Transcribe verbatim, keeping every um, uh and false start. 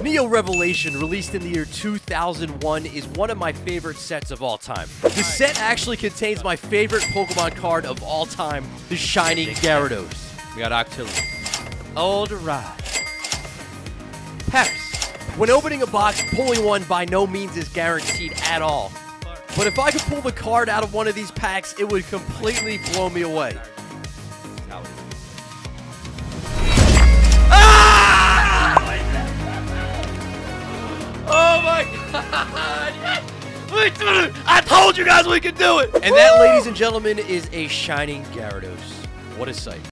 Neo Revelation, released in the year two thousand one, is one of my favorite sets of all time. The set actually contains my favorite Pokemon card of all time, the Shining Gyarados. We got Octillery. Alright. Paris. When opening a box, pulling one by no means is guaranteed at all. But if I could pull the card out of one of these packs, it would completely blow me away. Oh my god! We did it! I told you guys we could do it! And that, ladies and gentlemen, is a Shining Gyarados. What a sight.